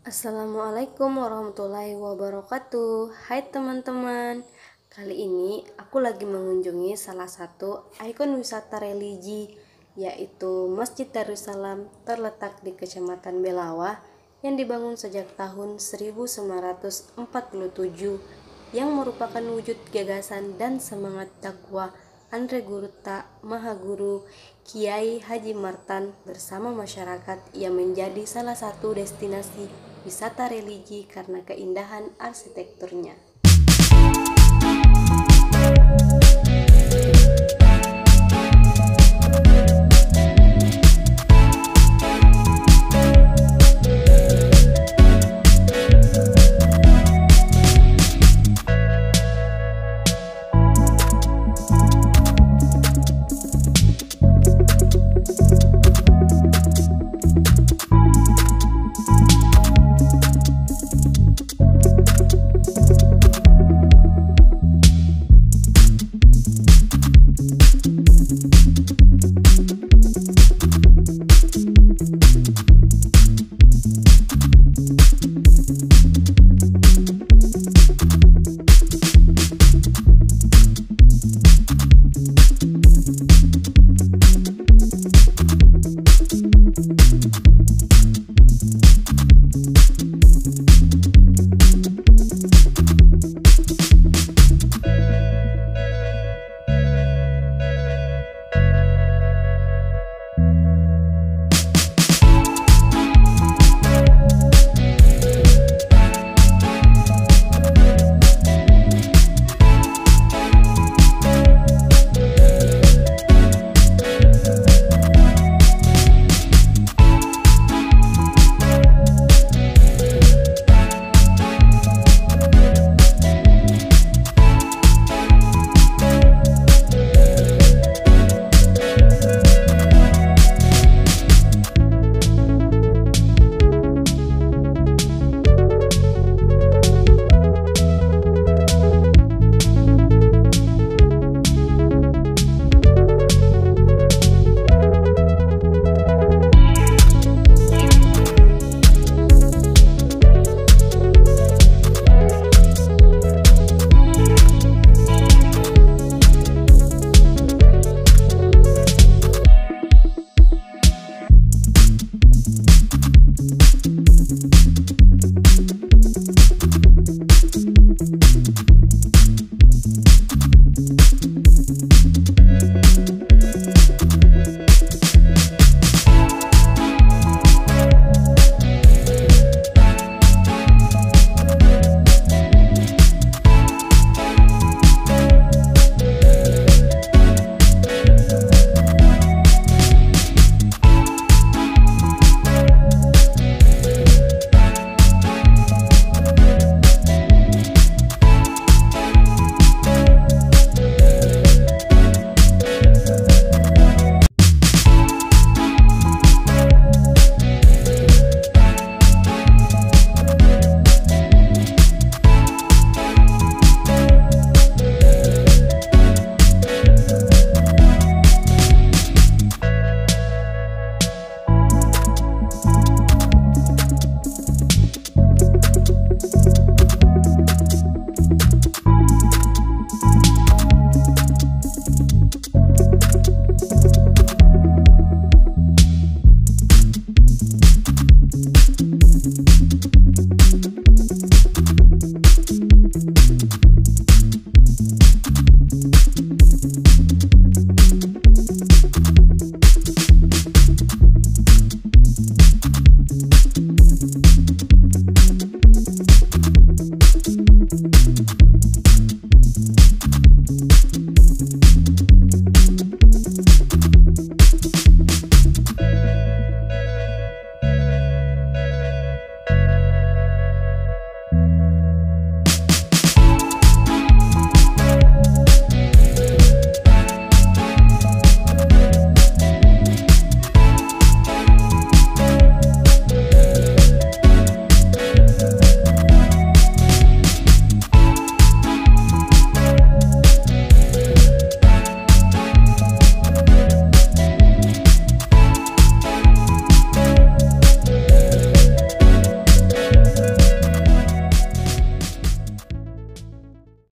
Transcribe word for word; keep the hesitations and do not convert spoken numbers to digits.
Assalamualaikum warahmatullahi wabarakatuh. Hai teman-teman, kali ini aku lagi mengunjungi salah satu ikon wisata religi, yaitu Masjid Darussalam, terletak di Kecamatan Belawa yang dibangun sejak tahun seribu sembilan ratus empat puluh tujuh, yang merupakan wujud gagasan dan semangat dakwah Andre Gurta Mahaguru Kiai Haji Martan bersama masyarakat, yang menjadi salah satu destinasi wisata religi karena keindahan arsitekturnya.